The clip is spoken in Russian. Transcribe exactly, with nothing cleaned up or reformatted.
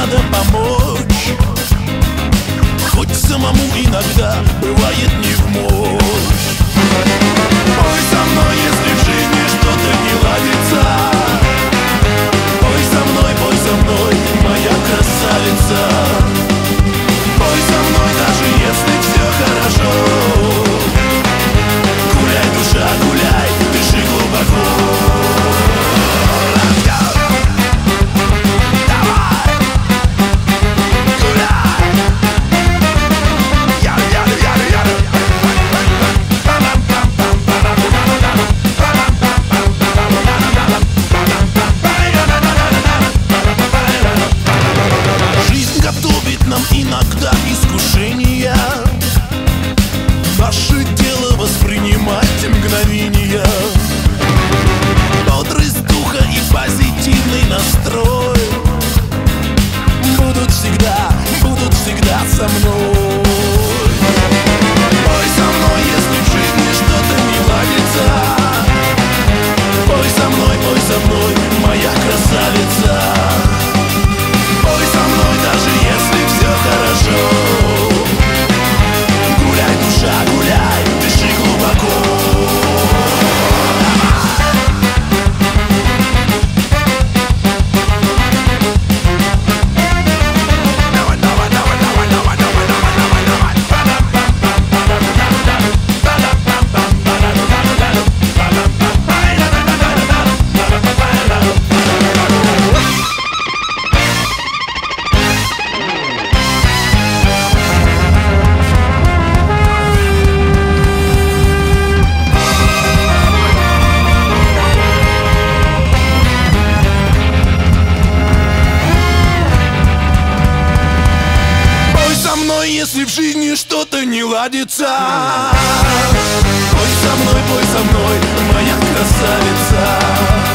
надо помочь, хоть самому иногда бывает не в мочь. Пой со мной, если в жизни что-то не ладится. Пой со мной, пой со мной, моя красавица. Пой со мной, даже если все хорошо. Гуляй, душа, гуляй, дыши глубоко. Иногда искушения, наше дело воспринимать мгновения. Бодрость духа и позитивный настрой будут всегда, будут всегда со мной. Пой со мной, если в жизни что-то не ладится. Пой со мной, пой со мной, моя красавица. Пой со мной, даже если все хорошо. Гуляй, душа, гуляй, дыши глубоко. Давай, давай, давай, давай, давай, давай, давай, давай, давай. Если в жизни что-то не ладится. Пой со мной, пой со мной, моя красавица.